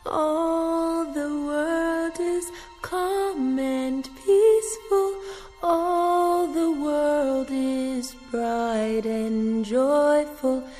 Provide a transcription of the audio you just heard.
All the world is calm and peaceful. All the world is bright and joyful.